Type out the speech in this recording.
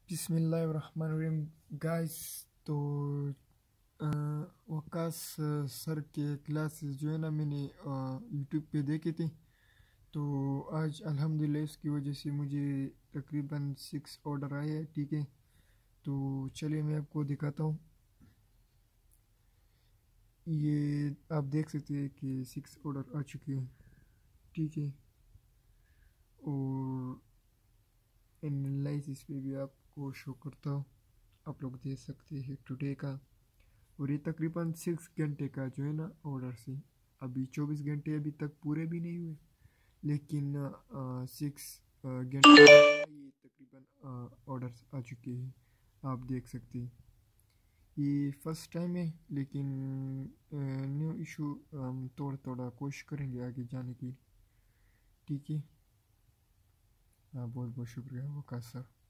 بسم اللہ الرحمن الرحیم گائز. تو وقاص سر کے کلاسز جو ہے نا میں نے یوٹیوب پہ دیکھے تھے. تو آج الحمدللہ اس کی وجہ سے مجھے تقریباً 6 آرڈر آئے ہیں. ٹھیک ہے، تو چلیے میں آپ کو دکھاتا ہوں. یہ آپ دیکھ سکتے ہیں کہ 6 آرڈر آ چکے ہیں. ٹھیک ہے، اور انالائسس پہ بھی آپ کو شو کرتا ہوں. آپ لوگ دیکھ سکتے ہیں ٹوڈے کا، اور یہ تقریباً 6 گھنٹے کا جو ہے نا آرڈر سے. ابھی 24 گھنٹے ابھی تک پورے بھی نہیں ہوئے، لیکن 6 گھنٹے یہ تقریباً آرڈرس آ چکے ہیں. آپ دیکھ سکتے ہیں یہ فرسٹ ٹائم ہے، لیکن نیو ایشو ہم تھوڑا کوشش کریں گے آگے جانے کی. ٹھیک ہے، بہت بہت شکریہ وقاص سر.